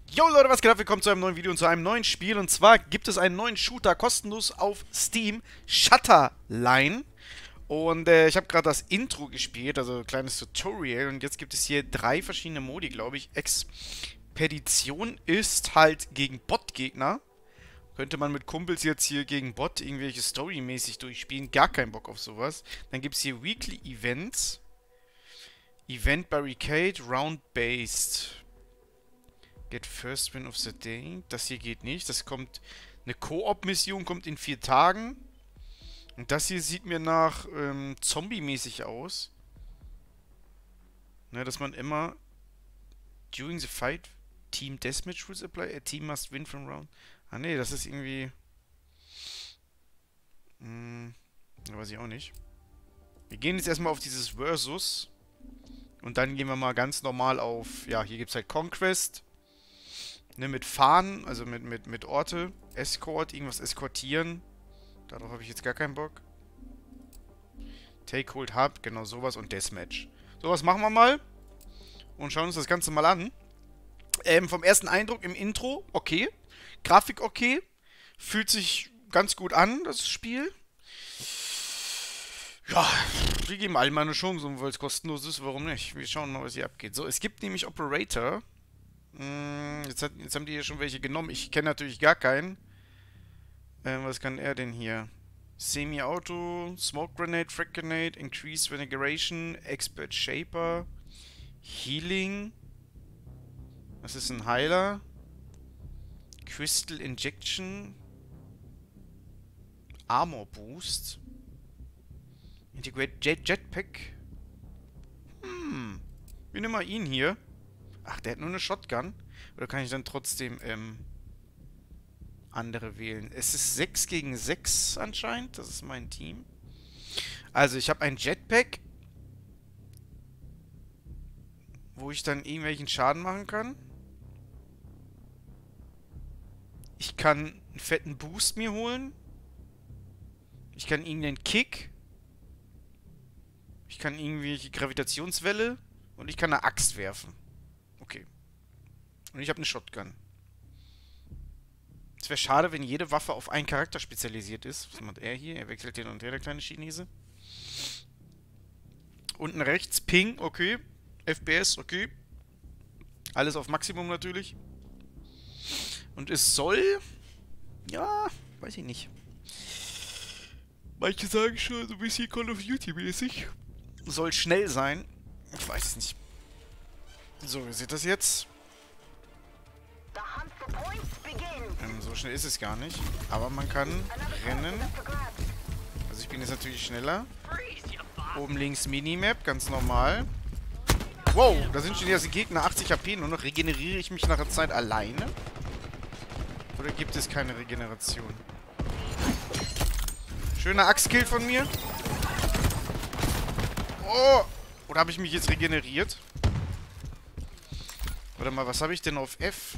Yo Leute, was geht ab? Willkommen zu einem neuen Video und zu einem neuen Spiel. Und zwar gibt es einen neuen Shooter kostenlos auf Steam, Shutterline. Und ich habe gerade das Intro gespielt, also ein kleines Tutorial. Und jetzt gibt es hier 3 verschiedene Modi, glaube ich. Expedition ist halt gegen Bot-Gegner. Könnte man mit Kumpels jetzt hier gegen Bot irgendwelche Story-mäßig durchspielen. Gar keinen Bock auf sowas. Dann gibt es hier Weekly Events. Event Barricade, Round-Based. Get First Win of the Day. Das hier geht nicht. Das kommt. Eine Koop-Mission kommt in 4 Tagen. Und das hier sieht mir nach Zombie-mäßig aus. Ne, dass man immer during the fight Team Deathmatch rules apply. A team must win from round. Ah ne, das ist irgendwie. Weiß ich auch nicht. Wir gehen jetzt erstmal auf dieses Versus. Und dann gehen wir mal ganz normal auf. Ja, hier gibt es halt Conquest. Ne, mit Fahren, also mit Orte, Escort, irgendwas eskortieren. Darauf habe ich jetzt gar keinen Bock. Take Hold Hub, genau sowas und Deathmatch. Sowas machen wir mal. Und schauen uns das Ganze mal an. Vom ersten Eindruck im Intro, okay. Grafik okay. Fühlt sich ganz gut an, das Spiel. Ja, wir geben allen mal eine Chance, weil es kostenlos ist, warum nicht? Wir schauen mal, was hier abgeht. So, es gibt nämlich Operator. Jetzt haben die hier schon welche genommen. Ich kenne natürlich gar keinen. Was kann er denn hier? Semi-Auto, Smoke Grenade, Frag Grenade, Increase Renegation, Expert Shaper, Healing. Was ist ein Heiler? Crystal Injection, Armor Boost, Integrate Jetpack. Wir nehmen mal ihn hier. Ach, der hat nur eine Shotgun. Oder kann ich dann trotzdem andere wählen? Es ist 6 gegen 6 anscheinend. Das ist mein Team. Also ich habe ein Jetpack, wo ich dann irgendwelchen Schaden machen kann. Ich kann einen fetten Boost mir holen. Ich kann irgendeinen Kick. Ich kann irgendwelche Gravitationswelle. Und ich kann eine Axt werfen. Okay. Und ich habe eine Shotgun. Es wäre schade, wenn jede Waffe auf einen Charakter spezialisiert ist. Was macht er hier? Er wechselt hin und her, der kleine Chinese. Unten rechts, Ping, okay. FPS, okay. Alles auf Maximum natürlich. Und es soll... Ja, weiß ich nicht. Manche sagen schon, so ein bisschen Call of Duty-mäßig. Soll schnell sein. Ich weiß es nicht. So, wie sieht das jetzt? So schnell ist es gar nicht. Aber man kann rennen. Also ich bin jetzt natürlich schneller. Oben links Minimap, ganz normal. Wow, da sind schon die ersten Gegner. 80 HP nur noch. Regeneriere ich mich nach der Zeit alleine? Oder gibt es keine Regeneration? Schöner Axtkill von mir. Oh! Oder habe ich mich jetzt regeneriert? Warte mal, was habe ich denn auf F?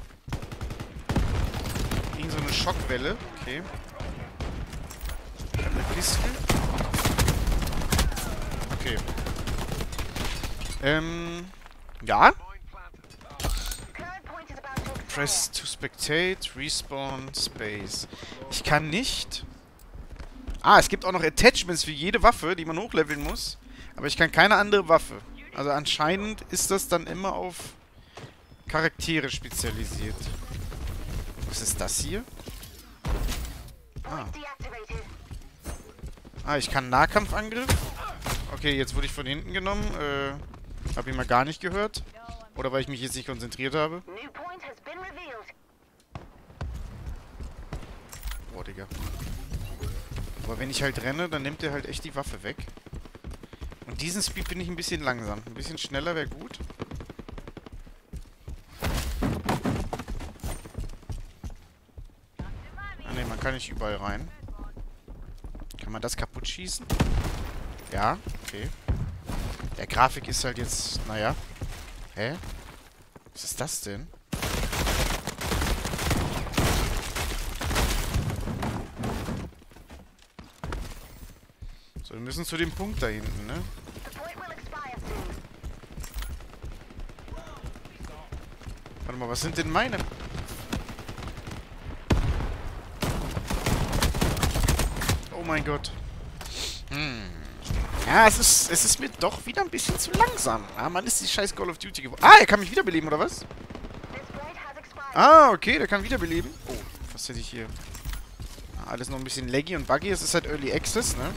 Irgend so eine Schockwelle. Okay. Ich habe eine Pistole. Okay. Ja. Press to spectate, respawn, space. Ich kann nicht... Ah, es gibt auch noch Attachments für jede Waffe, die man hochleveln muss. Aber ich kann keine andere Waffe. Also anscheinend ist das dann immer auf Charaktere spezialisiert. Was ist das hier? Ah, ich kann Nahkampfangriff. Okay, jetzt wurde ich von hinten genommen. Hab ich mal gar nicht gehört. Oder weil ich mich jetzt nicht konzentriert habe. Boah, Digga. Aber wenn ich halt renne, dann nimmt er halt echt die Waffe weg. Und diesen Speed bin ich ein bisschen langsam. Ein bisschen schneller wäre gut. Ah ne, man kann nicht überall rein. Kann man das kaputt schießen? Ja, okay. Der Grafik ist halt jetzt, naja. Hä? Was ist das denn? So, wir müssen zu dem Punkt da hinten, ne? Warte mal, was sind denn meine? Oh mein Gott. Ja, es ist mir doch wieder ein bisschen zu langsam. Ah, man ist die scheiß Call of Duty geworden. Ah, er kann mich wiederbeleben, oder was? Ah, okay, der kann wiederbeleben. Oh, was hätte ich hier? Ah, alles noch ein bisschen laggy und buggy. Es ist halt Early Access, ne?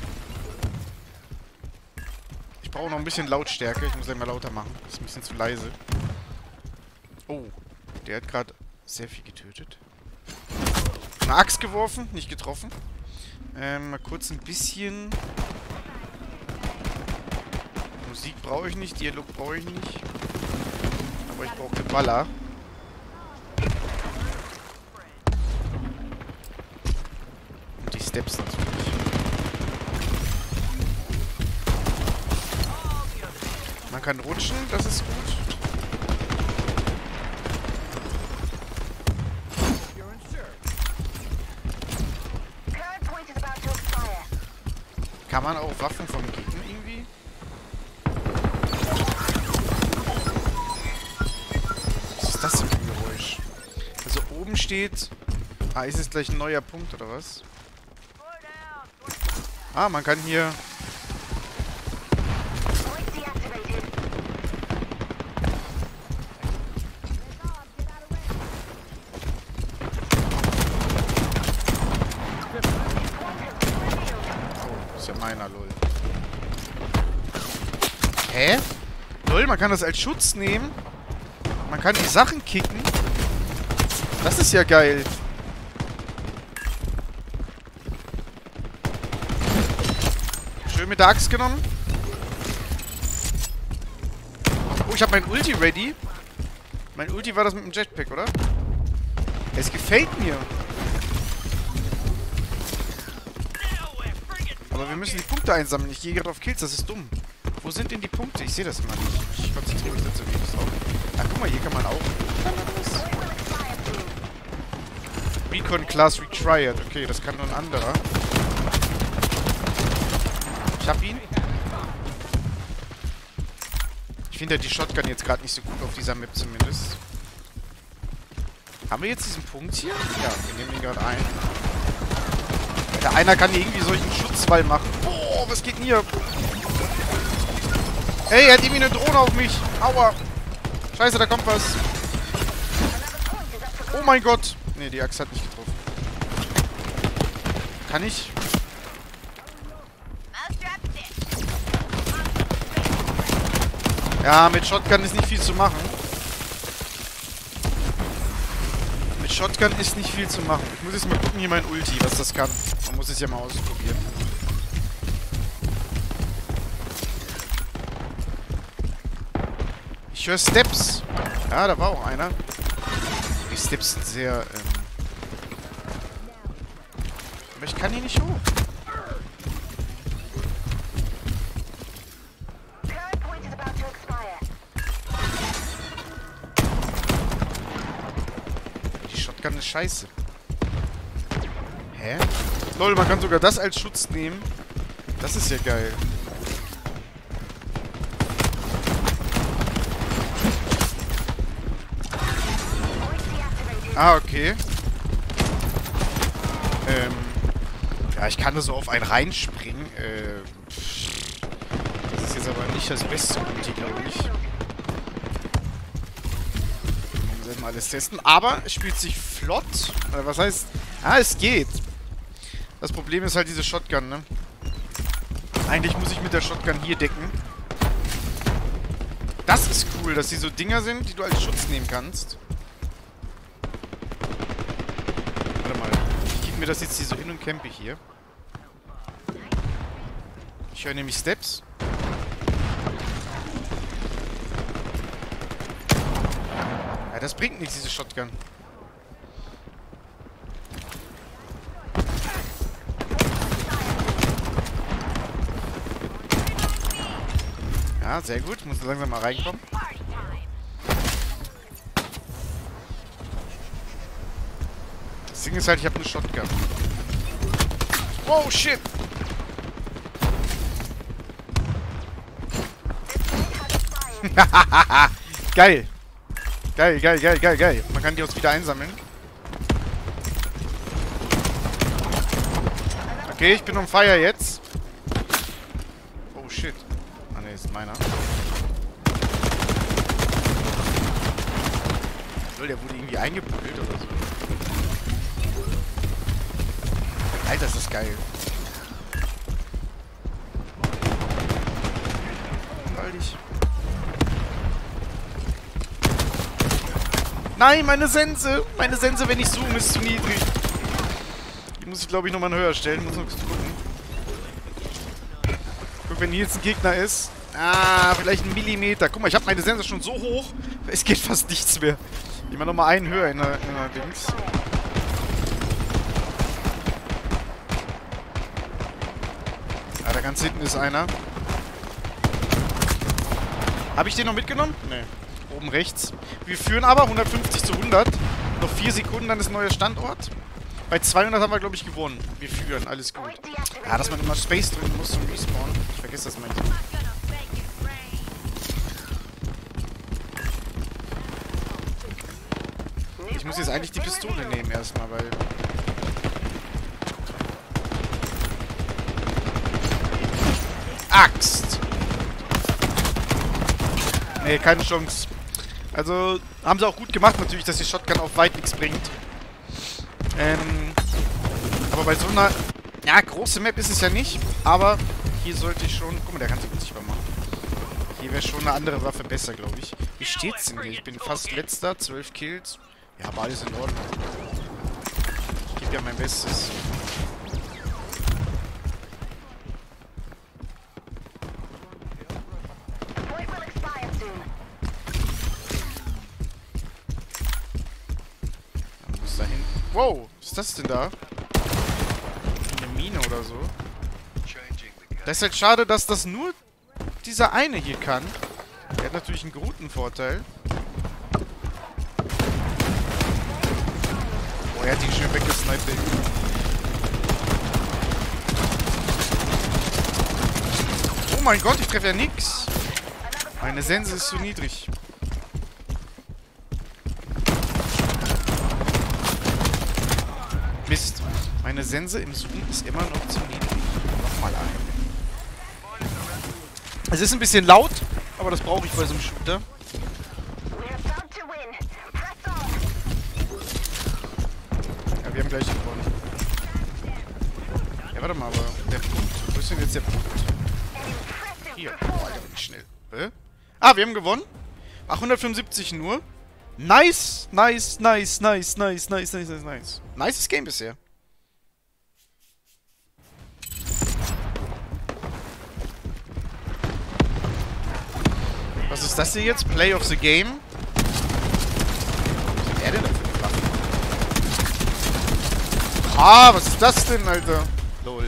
Ich brauche noch ein bisschen Lautstärke. Ich muss gleich mal lauter machen. Das ist ein bisschen zu leise. Oh, der hat gerade sehr viel getötet. Eine Axt geworfen, nicht getroffen. Mal kurz ein bisschen... Musik brauche ich nicht, Dialog brauche ich nicht. Aber ich brauche den Baller. Und die Steps natürlich. Man kann rutschen, das ist gut. Kann man auch Waffen vom Gegner irgendwie? Was ist das denn für ein Geräusch? Also oben steht... Ah, ist es gleich ein neuer Punkt, oder was? Ah, man kann hier... Oh, ist ja meiner, lol. Hä? Lol, man kann das als Schutz nehmen. Man kann die Sachen kicken. Das ist ja geil. Schön mit der Axt genommen. Oh, ich habe mein Ulti ready. Mein Ulti war das mit dem Jetpack, oder? Es gefällt mir. Aber wir müssen die Punkte einsammeln. Ich gehe gerade auf Kills, das ist dumm. Wo sind denn die Punkte? Ich sehe das immer nicht. Ich konzentriere mich dazu wenig drauf. Ach, guck mal, hier kann man auch... Recon Class Retried. Okay, das kann nur ein anderer. Ich hab ihn. Ich finde ja die Shotgun jetzt gerade nicht so gut auf dieser Map zumindest. Haben wir jetzt diesen Punkt hier? Ja, wir nehmen ihn gerade ein. Der einer kann hier irgendwie solchen Schutzwall machen. Oh, was geht denn hier? Ey, er hat irgendwie eine Drohne auf mich. Aua. Scheiße, da kommt was. Oh mein Gott. Ne, die Axt hat nicht getroffen. Kann ich? Ja, mit Shotgun ist nicht viel zu machen. Mit Shotgun ist nicht viel zu machen. Ich muss jetzt mal gucken, hier mein Ulti, was das kann. Man muss es ja mal ausprobieren. Ich höre Steps. Ja, da war auch einer. Die Steps sind sehr, aber ich kann hier nicht hoch. Die Shotgun ist scheiße. Hä? Lol, man kann sogar das als Schutz nehmen. Das ist ja geil. Ah, okay. Ja, ich kann da so auf einen reinspringen. Das ist jetzt aber nicht das beste Ulti, glaube ich. Wir werden mal alles testen. Aber es spielt sich flott. Was heißt... Ah, es geht. Das Problem ist halt diese Shotgun, ne? Eigentlich muss ich mit der Shotgun hier decken. Das ist cool, dass die so Dinger sind, die du als Schutz nehmen kannst. Warte mal. Ich gebe mir das jetzt hier so hin und campe hier. Ich höre nämlich Steps. Ja, das bringt nichts, diese Shotgun. Ja, sehr gut. Ich muss langsam mal reinkommen. Das Ding ist halt, ich habe eine Shotgun. Oh, shit! Geil! Geil, geil, geil, geil, geil. Man kann die auch wieder einsammeln. Okay, ich bin on fire jetzt. Oh, shit. Ah, ne, ist meiner. Der wurde irgendwie eingeprügelt oder so. Alter, ist das geil. Nein, meine Sense! Meine Sense, wenn ich zoome, ist zu niedrig. Die muss ich, glaube ich, nochmal höher stellen. Muss noch kurz gucken. Guck, wenn hier jetzt ein Gegner ist. Ah, vielleicht ein Millimeter. Guck mal, ich habe meine Sense schon so hoch. Es geht fast nichts mehr. Ich mache nochmal einen höher in der Dings. Ah, da ganz hinten ist einer. Habe ich den noch mitgenommen? Nee. Oben rechts. Wir führen aber 150 zu 100. Noch 4 Sekunden, dann ist ein neuer Standort. Bei 200 haben wir, glaube ich, gewonnen. Wir führen, alles gut. Ja, dass man immer Space drücken muss zum Respawn. Ich vergesse das manchmal. Ich muss jetzt eigentlich die Pistole nehmen erstmal, weil... Axt! Nee, keine Chance. Also, haben sie auch gut gemacht natürlich, dass die Shotgun auf weit nichts bringt. Aber bei so einer... Ja, große Map ist es ja nicht, aber hier sollte ich schon... Guck mal, der kann sich unsichtbar machen. Hier wäre schon eine andere Waffe besser, glaube ich. Wie steht's denn hier? Ich bin fast letzter, 12 Kills. Ja, aber alles in Ordnung. Ich gebe ja mein Bestes. Muss da hin. Wow, was ist das denn da? Eine Mine oder so. Das ist halt schade, dass das nur dieser eine hier kann. Der hat natürlich einen guten Vorteil. Boah, er hat die schön weggesniped, ey. Oh mein Gott, ich treffe ja nix. Meine Sense ist zu niedrig. Mist. Meine Sense im Zoom ist immer noch zu niedrig. Nochmal ein. Es ist ein bisschen laut, aber das brauche ich bei so einem Shooter. Ja, wir haben gleich gewonnen. Ja, warte mal, aber der Punkt. Wo ist denn jetzt der Punkt? Hier. Boah, der bin schnell. Ah, wir haben gewonnen. 875 nur. Nice, nice, nice, nice, nice, nice, nice, nice, nice. Nices Game bisher. Was ist das hier jetzt? Play of the Game? Was ist er denn da für eine Waffe? Ah, was ist das denn, Alter? Lol.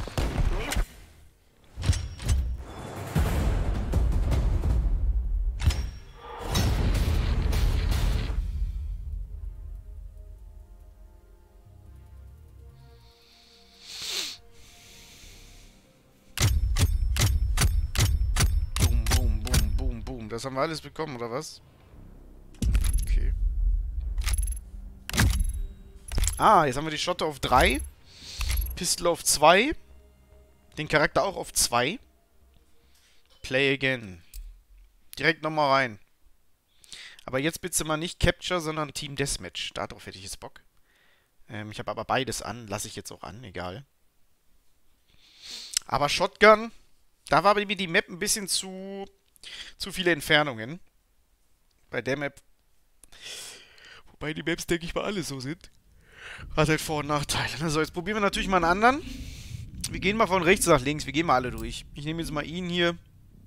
Das haben wir alles bekommen, oder was? Okay. Ah, jetzt haben wir die Schotte auf 3. Pistol auf 2. Den Charakter auch auf 2. Play again. Direkt nochmal rein. Aber jetzt bitte mal nicht Capture, sondern Team Deathmatch. Darauf hätte ich jetzt Bock. Ich habe aber beides an. Lasse ich jetzt auch an, egal. Aber Shotgun, da war mir die Map ein bisschen zu viele Entfernungen. Bei der Map. Wobei die Maps, denke ich mal, alle so sind. Hat halt Vor- und Nachteile. Also jetzt probieren wir natürlich mal einen anderen. Wir gehen mal von rechts nach links. Wir gehen mal alle durch. Ich nehme jetzt mal ihn hier.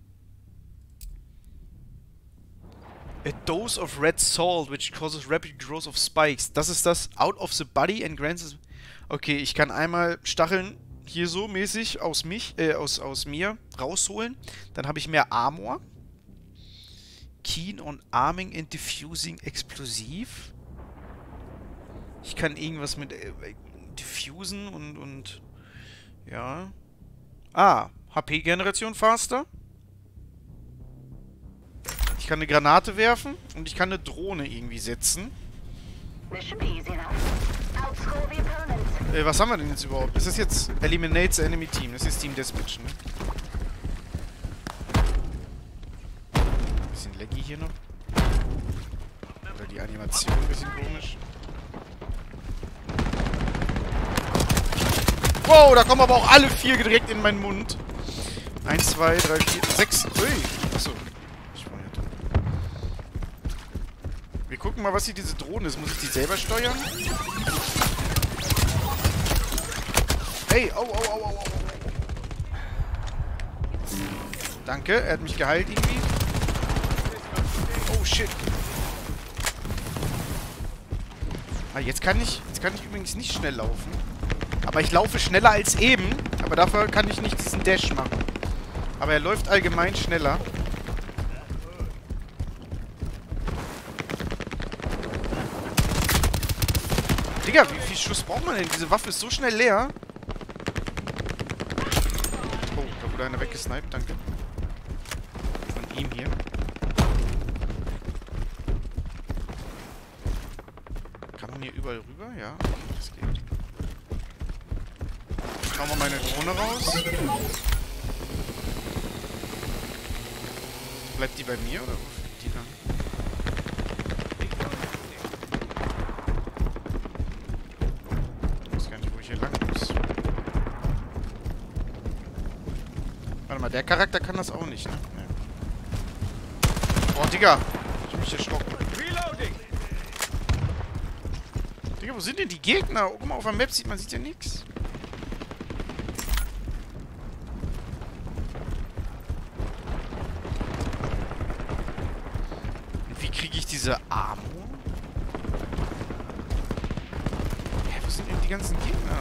A dose of red salt, which causes rapid growth of spikes. Das ist das out of the body and grants... Okay, ich kann einmal Stacheln hier so mäßig aus mir rausholen. Dann habe ich mehr Armor. Keen on arming and diffusing explosiv. Ich kann irgendwas mit diffusen und ja. Ah, HP-Generation faster. Ich kann eine Granate werfen und ich kann eine Drohne irgendwie setzen. Was haben wir denn jetzt überhaupt? Ist das jetzt Eliminate the Enemy Team? Das ist Team Deathmatch, ne? Bisschen laggy hier noch. Oder die Animation ein bisschen komisch. Wow, da kommen aber auch alle 4 direkt in meinen Mund. 1, 2, 3, 4, 6. Ui. Achso. Wir gucken mal, was hier diese Drohne ist. Muss ich die selber steuern? Hey, au, au, au, au, au. Danke, er hat mich geheilt irgendwie. Oh, shit. Ah, jetzt kann ich übrigens nicht schnell laufen. Aber ich laufe schneller als eben. Aber dafür kann ich nicht diesen Dash machen. Aber er läuft allgemein schneller. Digga, wie viel Schuss braucht man denn? Diese Waffe ist so schnell leer. Oh, da wurde einer weggesniped, danke. Von ihm hier. Kann man hier überall rüber? Ja, das geht. Schauen wir meine Drohne raus. Bleibt die bei mir oder wo fliegt die dann? Ich weiß gar nicht, wo ich hier lang muss. Warte mal, der Charakter kann das auch nicht, ne? Nee. Boah, Digga! Ich hab mich erschrocken. Digga, wo sind denn die Gegner? Oh, guck mal, auf der Map sieht man ja nichts. Wie kriege ich diese Armor? Hä, wo sind denn die ganzen Gegner?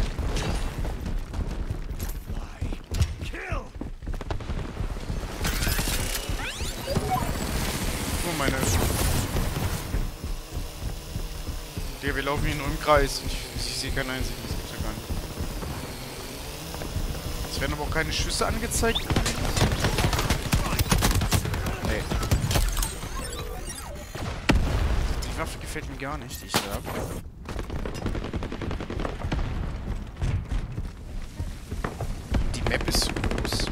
Oh, meine... Digga, wir laufen hier nur im Kreis. Ich sehe keinen einzigen. Das gibt's ja gar nicht. Es werden aber auch keine Schüsse angezeigt. Nee. Die Waffe gefällt mir gar nicht, die ich da habe. Die Map ist zu groß.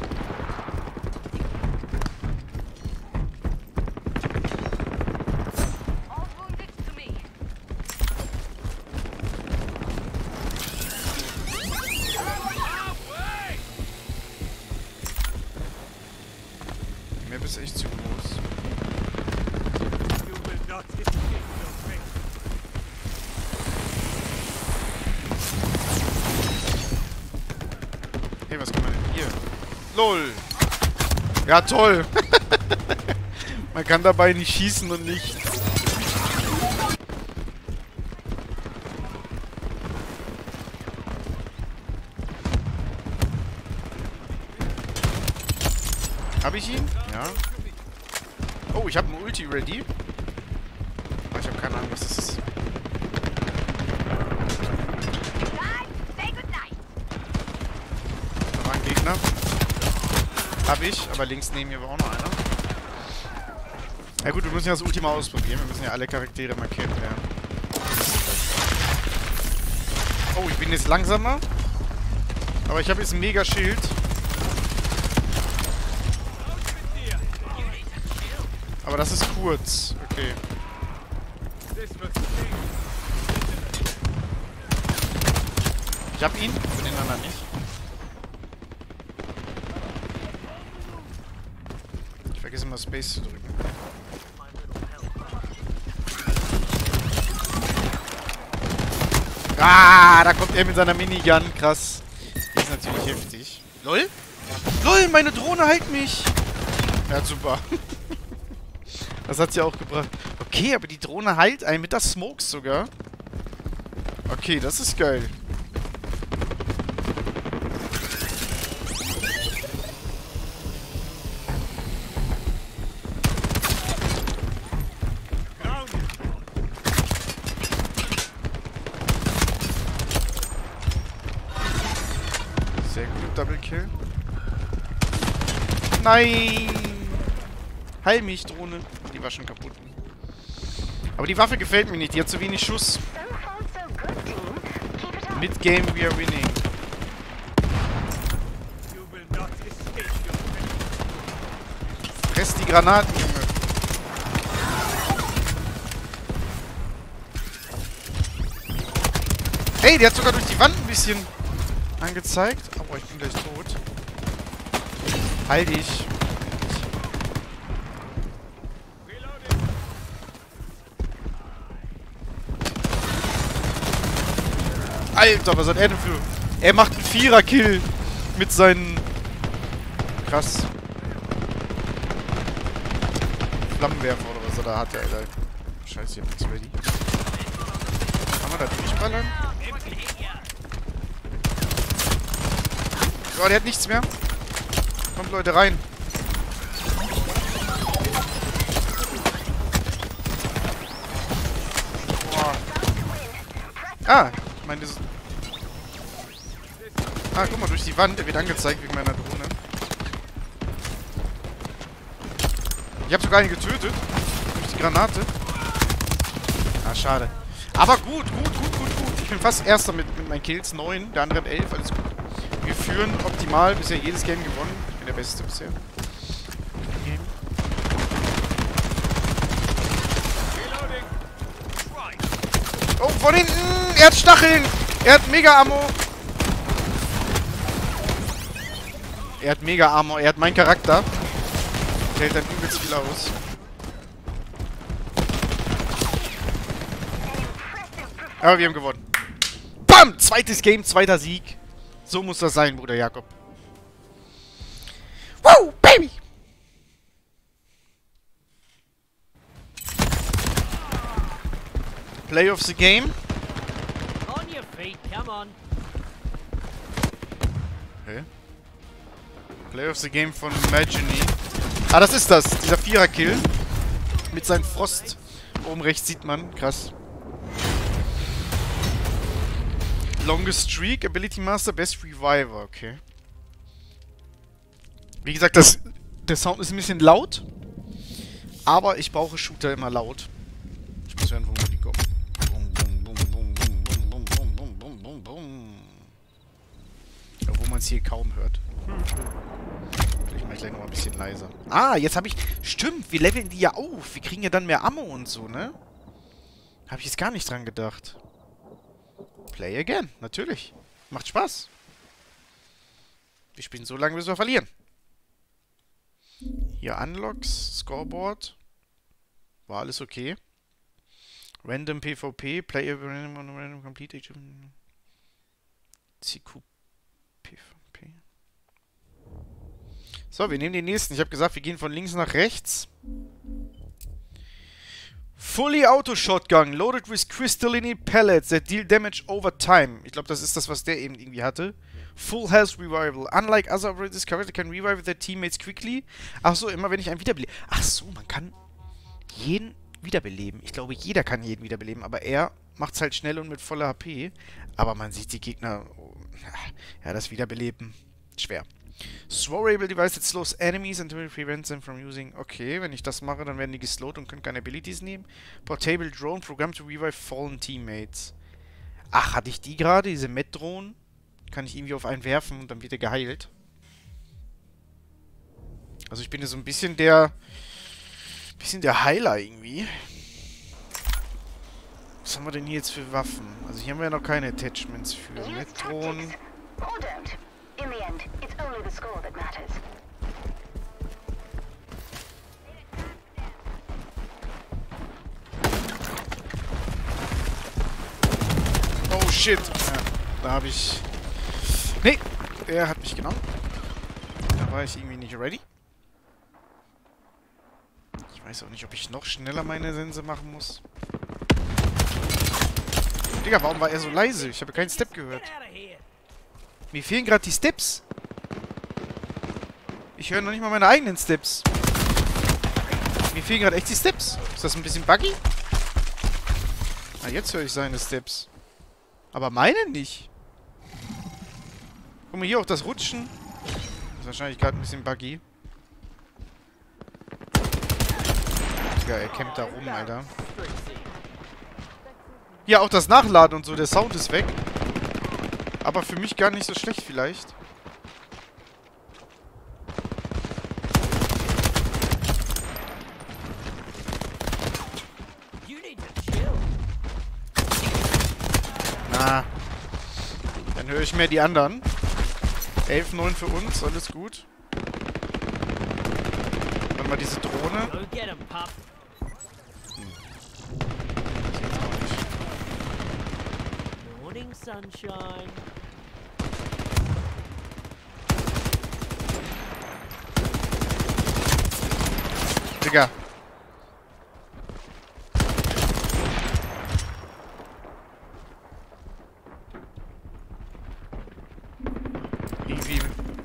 Die Map ist echt zu groß. Hey, was kann man denn hier? LOL! Ja, toll! Man kann dabei nicht schießen und nicht. Hab ich ihn? Ja. Oh, ich habe einen Ulti ready. Aber ich habe keine Ahnung, was das ist. Da war ein Gegner. Hab ich, aber links neben mir war auch noch einer. Ja gut, wir müssen ja das Ulti mal ausprobieren. Wir müssen ja alle Charaktere mal kennenlernen. Oh, ich bin jetzt langsamer. Aber ich habe jetzt ein mega Schild. Aber das ist kurz. Okay. Ich hab ihn, für den anderen nicht. Ich vergesse immer Space zu drücken. Ah, da kommt er mit seiner Minigun. Krass. Die ist natürlich heftig. LOL? LOL, meine Drohne heilt mich. Ja, super. Das hat sie auch gebracht. Okay, aber die Drohne heilt einen mit der Smokes sogar. Okay, das ist geil. Sehr gut, Double Kill. Nein! Heil mich, Drohne. Die war schon kaputt. Aber die Waffe gefällt mir nicht. Die hat zu wenig Schuss. Mid-Game, we are winning. Fress die Granaten, Junge. Hey, der hat sogar durch die Wand ein bisschen angezeigt. Aber ich bin gleich tot. Heil dich. Alter, was hat er denn für... Er macht einen Vierer-Kill mit seinen... Krass. Flammenwerfer oder was er da hatte, Alter. Scheiße, ich hab nichts ready. Kann man da durchballern? So, der hat nichts mehr. Kommt, Leute, rein. Boah. Ah, ich meine, das... Ah, guck mal, durch die Wand. Der wird angezeigt wegen meiner Drohne. Ich habe sogar einen getötet. Durch die Granate. Ah, schade. Aber gut. Ich bin fast Erster mit meinen Kills. 9, der andere hat 11. Alles gut. Wir führen optimal. Bisher jedes Game gewonnen. Ich bin der Beste bisher. Oh, von hinten! Er hat Stacheln! Er hat Mega-Ammo! Er hat Mega-Ammo. Er hat meinen Charakter. Der hält dann übelst viel aus. Aber wir haben gewonnen. Bam! Zweites Game, zweiter Sieg. So muss das sein, Bruder Jakob. Woo, baby! Play of the game. On your feet, come on. Okay. Play of the game von Imagine. Ah, das ist das. Dieser Vierer-Kill. Mit seinem Frost. Oben rechts sieht man. Krass. Longest Streak, Ability Master, Best Reviver. Okay. Wie gesagt, der Sound ist ein bisschen laut. Aber ich brauche Shooter immer laut. Ich muss hören, wo die kommen. Bum, bum, bum, bum, bum, bum, bum, bum, bum, bum, bum. Obwohl man es hier kaum hört. Vielleicht mache ich gleich noch mal ein bisschen leiser. Ah, jetzt habe ich... Stimmt, wir leveln die ja auf. Wir kriegen ja dann mehr Ammo und so, ne? Habe ich jetzt gar nicht dran gedacht. Play again, natürlich. Macht Spaß. Wir spielen so lange, bis wir verlieren. Hier Unlocks, Scoreboard. War alles okay. Random PvP, Play random complete CQ PvP. So, wir nehmen den nächsten. Ich habe gesagt, wir gehen von links nach rechts. Fully Auto Shotgun, loaded with crystalline pellets that deal damage over time. Ich glaube, das ist das, was der eben irgendwie hatte. Full Health Revival. Unlike other operators, character can revive their teammates quickly. Ach so, immer wenn ich einen wiederbelebe. Ach so, man kann jeden wiederbeleben. Ich glaube, jeder kann jeden wiederbeleben, aber er macht es halt schnell und mit voller HP. Aber man sieht die Gegner... Oh, ja, das Wiederbeleben. Schwer. Throwable device that slows enemies and prevents them from using... Okay, wenn ich das mache, dann werden die geslowt und können keine Abilities nehmen. Portable Drone, Programm to revive fallen teammates. Ach, hatte ich die gerade? Diese Med-Drohnen? Kann ich irgendwie auf einen werfen und dann wird er geheilt. Also ich bin ja so ein bisschen der... Heiler irgendwie. Was haben wir denn hier jetzt für Waffen? Also hier haben wir ja noch keine Attachments für. Med-Drohnen. In the end, it's only the score that matters. Oh shit! Ja, da habe ich... Nee! Er hat mich genommen. Da war ich irgendwie nicht ready. Ich weiß auch nicht, ob ich noch schneller meine Sense machen muss. Digga, warum war er so leise? Ich habe keinen Step gehört. Mir fehlen gerade die Steps. Ich höre noch nicht mal meine eigenen Steps. Mir fehlen gerade echt die Steps. Ist das ein bisschen buggy? Ah, jetzt höre ich seine Steps. Aber meine nicht. Guck mal, hier auch das Rutschen. Ist wahrscheinlich gerade ein bisschen buggy. Digga, er campt da rum, Alter. Strixie. Ja, auch das Nachladen und so, der Sound ist weg. Aber für mich gar nicht so schlecht vielleicht. You need to chill. Na. Dann höre ich mehr die anderen. 11-9 für uns, alles gut. Dann mal diese Drohne. Go get him, pup. Morning sunshine. Digga. Irgendwie.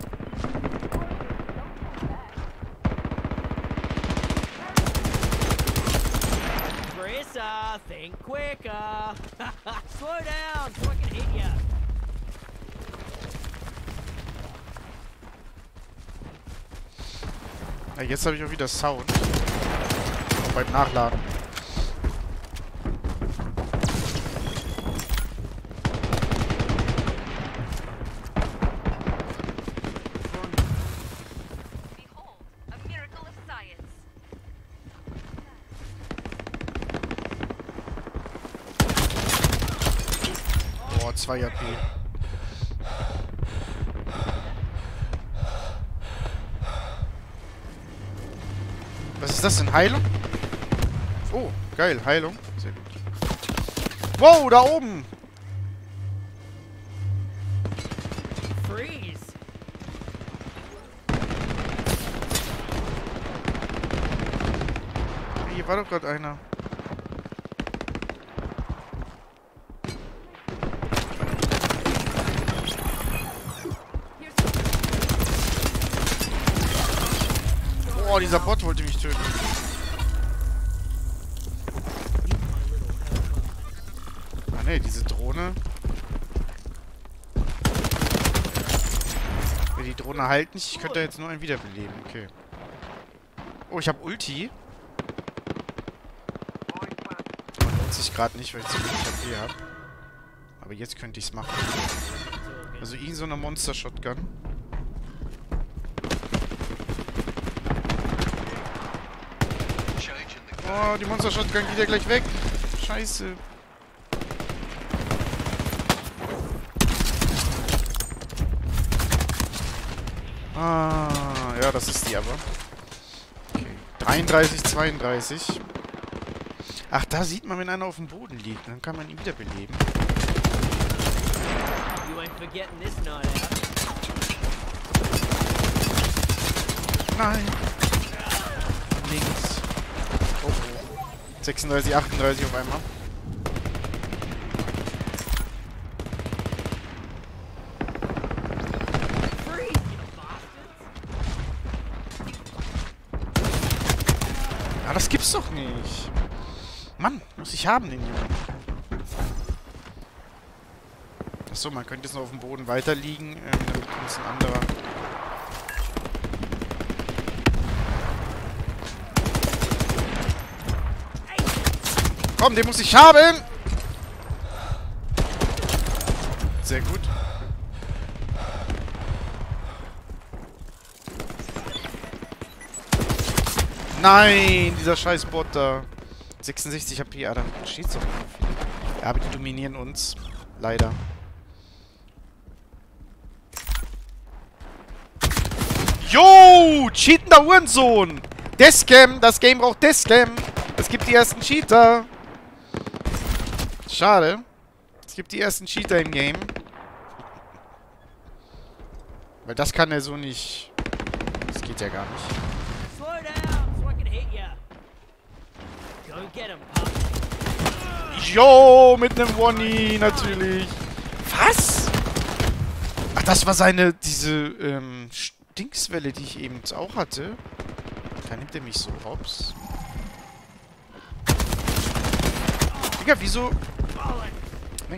Brissa, think quicker. Slow down so I can hit ya. Ja, jetzt habe ich auch wieder Sound. Auch beim Nachladen. Behold, a miracle of science. Boah, 2 AP. Was ist das denn? Heilung? Oh, geil. Heilung. Sehr gut. Wow, da oben! Freeze. Hier war doch gerade einer. Oh, dieser Bot wollte mich töten. Ah ne, diese Drohne. Will die Drohne halt nicht. Ich könnte jetzt nur einen wiederbeleben. Okay. Oh, ich habe Ulti. Nutze ich gerade nicht, weil ich zu wenig HP habe. Aber jetzt könnte ich es machen. Also ihn so eine Monster-Shotgun. Oh, die Monster-Shotgun geht ja gleich weg. Scheiße. Ah, ja, das ist die aber. Okay. 33, 32. Ach, da sieht man, wenn einer auf dem Boden liegt. Dann kann man ihn wiederbeleben. You ain't forgetting this night out. Nein. Links. Oh, oh. 36, 38 auf einmal. Freeze, you bastards. Ah, das gibt's doch nicht. Mann, muss ich haben, den Jungen. Achso, man könnte jetzt noch auf dem Boden weiter liegen. Dann kommt es ein anderer. Komm, den muss ich haben! Sehr gut. Nein, dieser scheiß Bot da. 66 HP, ja, dann steht's doch nicht viel. Ja, aber die dominieren uns. Leider. Yo! Cheatender Hurensohn! Deathscam! Das Game braucht Deathscam! Es gibt die ersten Cheater! Schade. Es gibt die ersten Cheater im Game. Weil das kann er so nicht... Das geht ja gar nicht. Slow down so I can hit ya. Go get him, pup. Jo, mit einem One-E natürlich. Was? Ach, das war diese, Stinkswelle, die ich eben auch hatte. Da nimmt er mich so hops. Digga, wieso? Nee.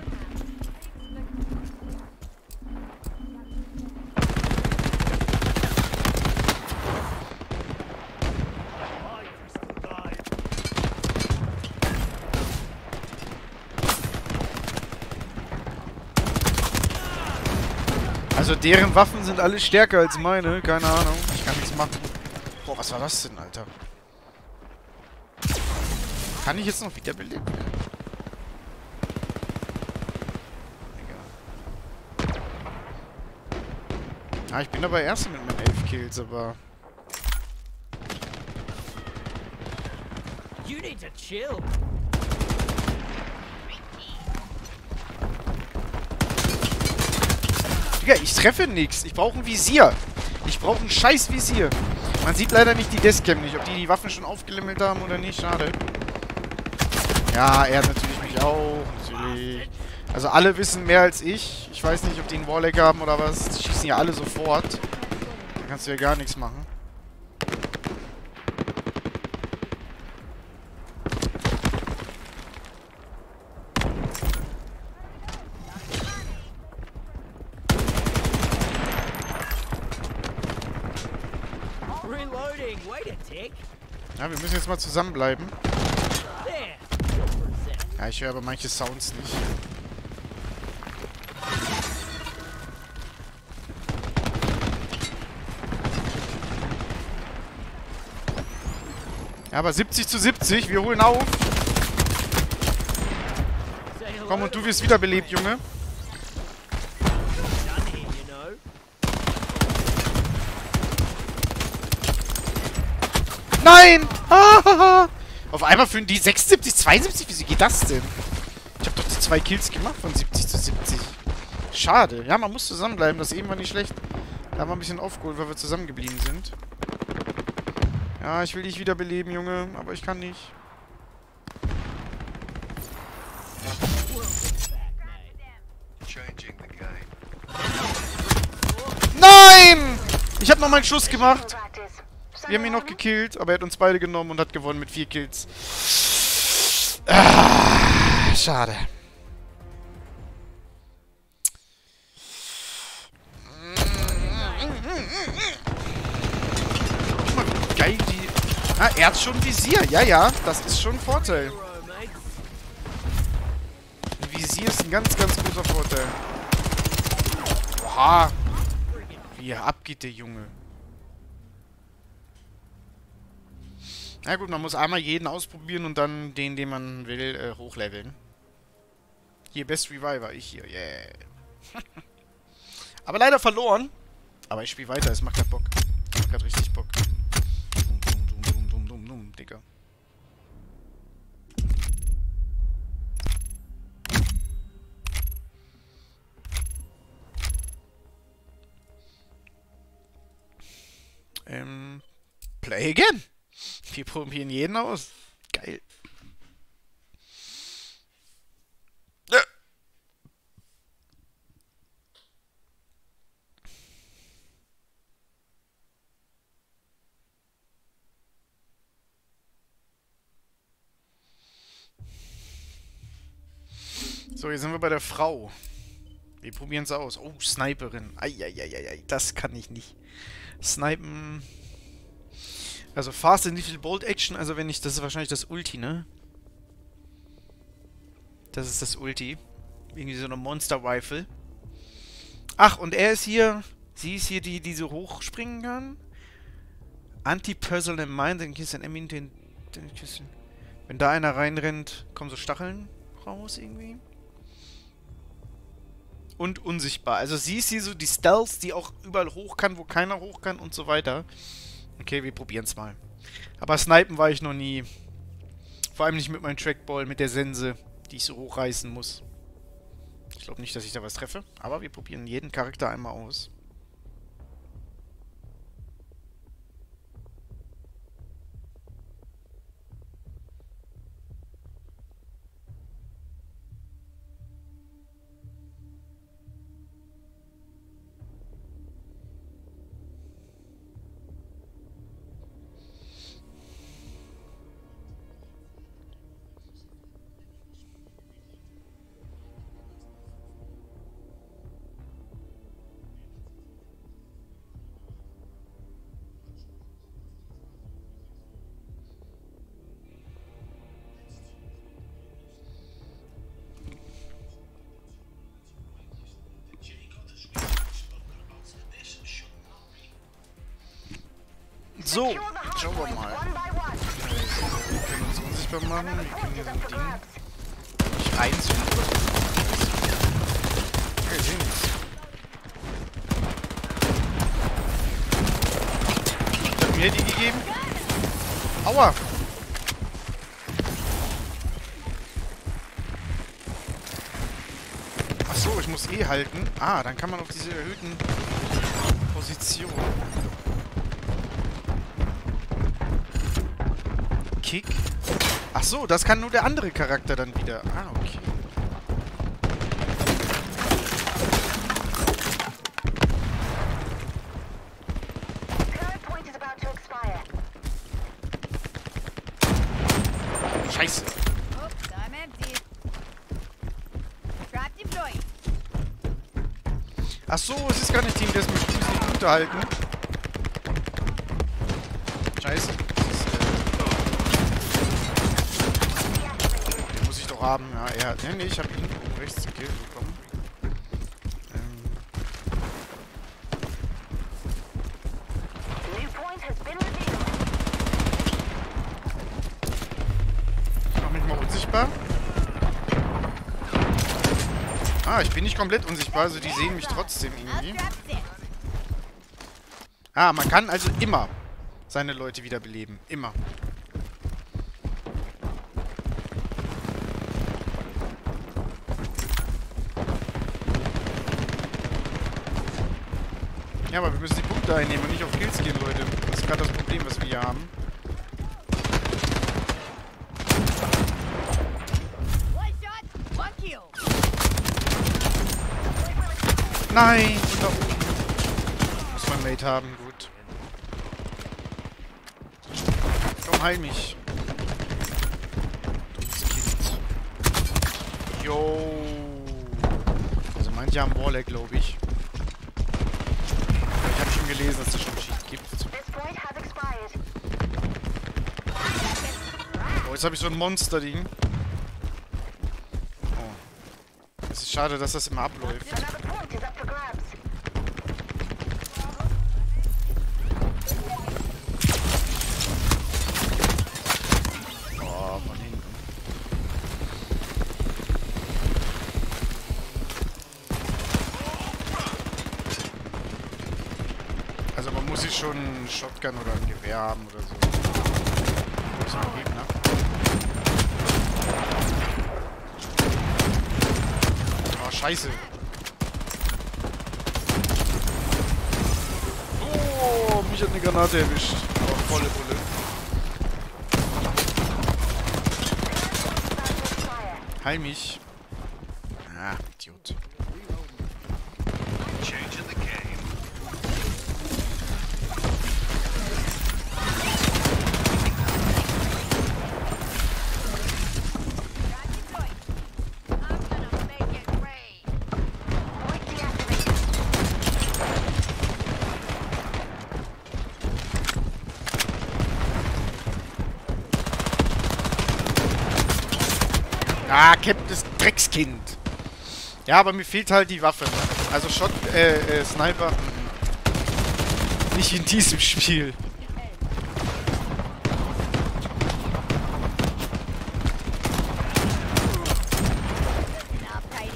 Also deren Waffen sind alle stärker als meine. Keine Ahnung. Ich kann nichts machen. Boah, was war das denn, Alter? Kann ich jetzt noch wiederbelebt werden? Egal. Ah, ich bin aber Erster mit meinen 11 Kills, aber... You need to chill. Digga, ich treffe nichts. Ich brauche ein Visier. Ich brauche ein scheiß Visier. Man sieht leider nicht die Deskcam nicht, ob die Waffen schon aufgelevelt haben oder nicht. Schade. Ja, er hat natürlich mich auch. Natürlich. Also alle wissen mehr als ich. Ich weiß nicht, ob die einen Warlag haben oder was. Die schießen ja alle sofort. Da kannst du ja gar nichts machen. Reloading. Wait a tick. Ja, wir müssen jetzt mal zusammenbleiben. There. Chill for a sec. Ja, ich höre aber manche Sounds nicht. Ja, aber 70:70, wir holen auf. Say hello Komm, und to du wirst wiederbelebt, Junge. done here, you know. Nein! Ah, auf einmal führen die 76, 72. Wieso geht das denn? Ich habe doch die 2 Kills gemacht von 70:70. Schade. Ja, man muss zusammenbleiben. Das eben war nicht schlecht. Da haben wir ein bisschen aufgeholt, weil wir zusammengeblieben sind. Ja, ich will dich wiederbeleben, Junge. Aber ich kann nicht. Nein! Ich habe noch meinen Schuss gemacht. Practice. Wir haben ihn noch gekillt, aber er hat uns beide genommen und hat gewonnen mit 4 Kills. Ah, schade. Guck mal, wie geil die... Ah, er hat schon Visier. Ja, ja, das ist schon ein Vorteil. Hero, mate. Ein Visier ist ein ganz, ganz großer Vorteil. Oha. Wie er abgeht, der Junge. Na gut, man muss einmal jeden ausprobieren und dann den man will, hochleveln. Hier, Best Reviver, ich hier, yeah. Aber leider verloren. Aber ich spiele weiter, es macht grad Bock. Macht grad richtig Bock. Dum, dum, dum, dum, dum, dum, Digga. Play again. Wir probieren jeden aus. Geil. Ja. So, jetzt sind wir bei der Frau. Wir probieren es aus. Oh, Sniperin. Eieieiei, das kann ich nicht. Snipen... Also Fast and Lethal Bolt Action, also wenn ich... Das ist wahrscheinlich das Ulti, ne? Das ist das Ulti. Irgendwie so eine Monster Rifle. Ach, und er ist hier... Sie ist hier die so hochspringen kann. Anti-Personal Mind, dann kiss an Emin den Küssen. Wenn da einer reinrennt, kommen so Stacheln raus irgendwie. Und unsichtbar. Also sie ist hier so die Stealth, die auch überall hoch kann, wo keiner hoch kann und so weiter. Okay, wir probieren es mal. Aber Snipen war ich noch nie. Vor allem nicht mit meinem Trackball, mit der Sense, die ich so hochreißen muss. Ich glaube nicht, dass ich da was treffe. Aber wir probieren jeden Charakter einmal aus. So, Secure the hard schauen wir points mal. one by one. Wir können uns unsichtbar machen. Another Wir können hier point so is ein up for Ding grabs. nicht reinzoomen oder so. Okay, sehen nichts. Ich hab mir die gegeben. Aua! Achso, ich muss E halten. Ah, dann kann man auf diese erhöhten Positionen. Kick. Ach so, das kann nur der andere Charakter dann wieder. Ah, okay. Third point is about to expire. Scheiße. Oops, I'm empty. Trap deployed. Ach so, es ist gar nicht Team Deathmatch. Ich muss nicht unterhalten. Scheiße. Das ist, den muss ich doch haben. Ja, er hat. Nee, ich habe ihn oben rechts den Kill bekommen. New point has been revealed. Ich mach mich mal unsichtbar. Ah, ich bin nicht komplett unsichtbar, also die sehen mich trotzdem I'll irgendwie. trap this. Ah, man kann also immer seine Leute wiederbeleben. Immer. Ja, aber wir müssen die Punkte einnehmen und nicht auf Kills gehen, Leute. Das ist gerade das Problem, was wir hier haben. One shot, one kill. Nein! Und da oben. Muss mein Mate haben, gut. Komm, heil mich. Dummes Kind. Yo. Also manche haben Warlag, glaube ich. Ich habe schon gelesen, dass es schon Cheat gibt. This point has expired. Oh, jetzt habe ich so ein Monster-Ding. Oh. Es ist schade, dass das immer abläuft. Another point is up for grabs. Oh, von hinten. Also man muss sich schon einen Shotgun oder ein Gewehr haben oder so. Wo ist mein Gegner? Oh, scheiße. Oh, mich hat eine Granate erwischt. Aber volle Bulle. About to expire. Heil mich. Ah, Idiot. Trap deployed. I'm gonna make it rain. Point deactivated. Ah, Captain ist Dreckskind. Ja, aber mir fehlt halt die Waffe. Ne? Also Sniper. Nicht in diesem Spiel. Now tidy.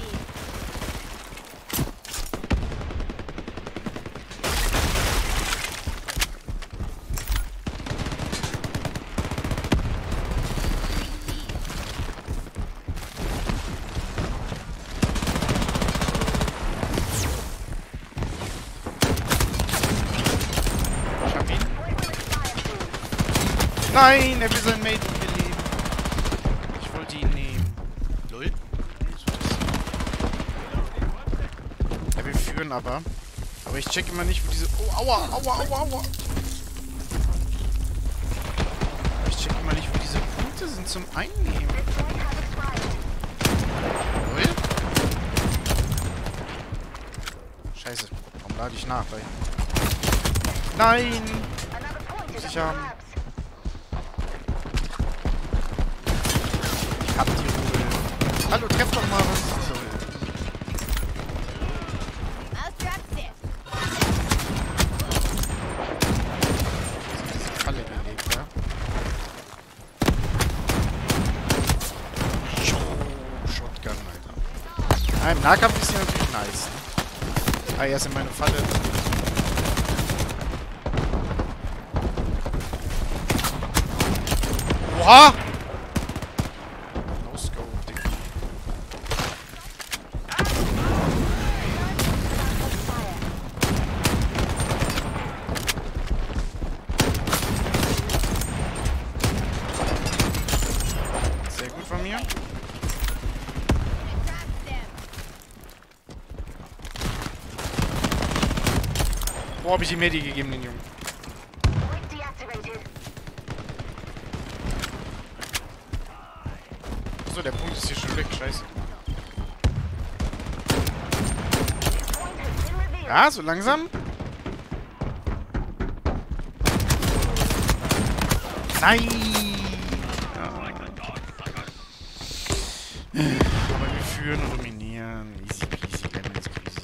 Ich hab ihn. Nein, er will sein Mate beleben. Ich wollte ihn nehmen. Lol. Er will führen aber. Aber ich check immer nicht, wo diese... Oh, aua, aua, aua, aua. Ich check immer nicht, wo diese Punkte sind zum Einnehmen. This point has expired. Lol. Scheiße. Warum lade ich nach? Weil... Nein! Another point is up Ich for haben- grabs. Ich hab die Ruhe. Hallo, treff doch mal was soll. I'll trap this. Ja, im Nahkampf ist die natürlich nice. Ne? Ah, er ist in meine Falle. Oha! No scope, Digga. Sehr gut von mir. Boah, hab ich ihm Medi gegeben, den Jungen. Point deactivated. Achso, der Punkt ist hier schon weg, scheiße. Point has been revealed. Ja, so langsam. Nein! Ja. Aber wir führen und dominieren. Easy peasy, lemon squeezy.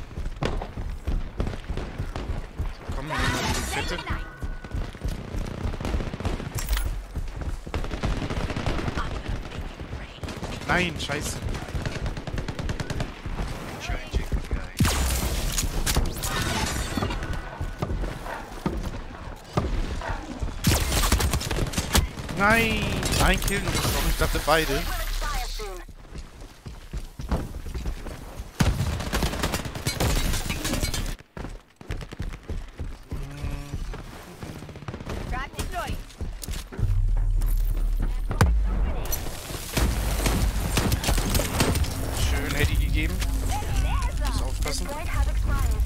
So, komm, wir nehmen mal die Fette. Nein, scheiße. Nein! Ein Kill nur bekommen. Ich dachte beide. Will expire soon. Trap deployed. Schön Heady gegeben. Muss aufpassen. Point has expired.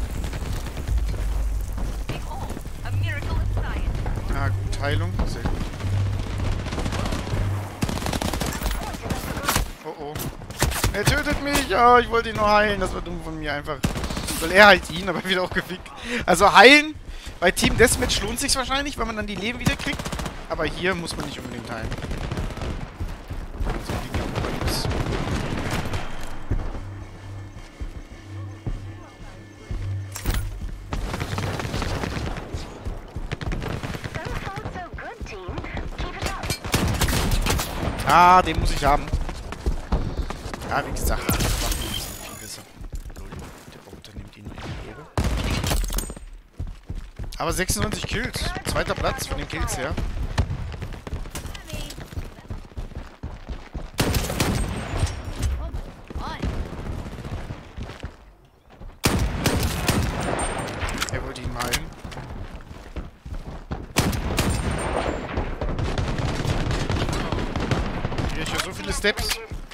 Behold, a miracle of science. Ah, gut, Heilung. Sehr gut. Oh oh. Er tötet mich! Oh, ich wollte ihn nur heilen. Das war dumm von mir einfach. Weil er halt ihn, aber wieder auch gefickt. Also heilen bei Team Deathmatch lohnt sich wahrscheinlich, weil man dann die Leben wieder kriegt. Aber hier muss man nicht unbedingt heilen. So, die Gegner bei uns. So far, so good, team. Keep it up. Ah, den muss ich haben. Ja, wie gesagt, die Waffen sind viel besser. Lol, der Roboter nimmt ihn in die Ehre. Aber 96 Kills. Zweiter Platz von den Kills her. Er wollte ihn heilen. Hier, ich höre so viele Steps.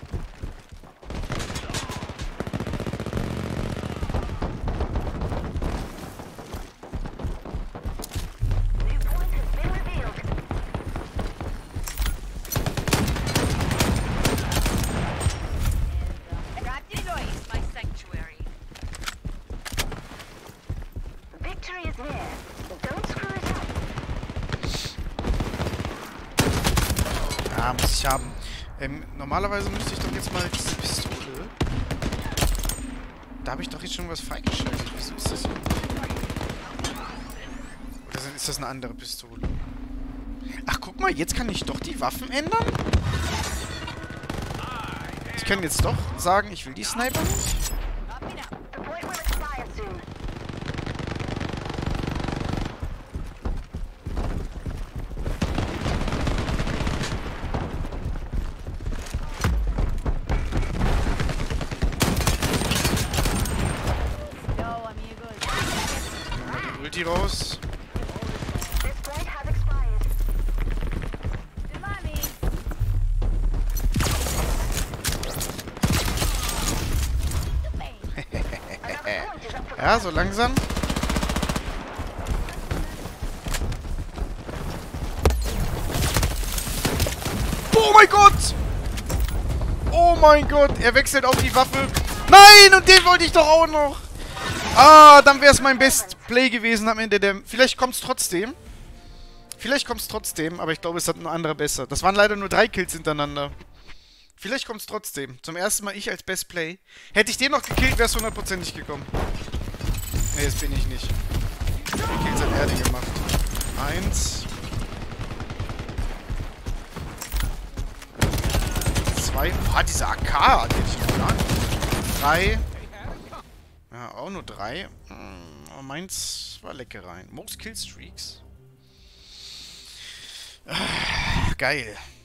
New point has been revealed. Trap deployed. My sanctuary. Victory is near. Don't screw it up. Ja, muss ich haben. Normalerweise müsste ich doch jetzt mal diese Pistole. Da habe ich doch jetzt schon was freigeschaltet. Wieso ist das so? Oder ist das eine andere Pistole? Ach, guck mal, jetzt kann ich doch die Waffen ändern? Ich kann jetzt doch sagen, ich will die Sniper nicht. Copy now. The point will expire soon. Go, amigos. Nehmen wir die Ulti raus. This point has expired. Tsunami. Another point is up for Ja, so langsam. Oh mein Gott! Oh mein Gott, er wechselt auf die Waffe. Nein, und den wollte ich doch auch noch. Ah, dann wäre es mein Best Play gewesen am Ende. Vielleicht kommt es trotzdem. Vielleicht kommt es trotzdem, aber ich glaube, es hat ein anderer besser. Das waren leider nur 3 Kills hintereinander. Vielleicht kommt es trotzdem. Zum ersten Mal ich als Best Play. Hätte ich den noch gekillt, wäre es 100%ig gekommen. Ne, das bin ich nicht. Die Kills hat er den gemacht. 1. 2. Ah, diese AK, die hätte ich noch gar nicht. 3. Ja, auch nur 3. Aber meins war Leckereien. Most Killstreaks. Geil.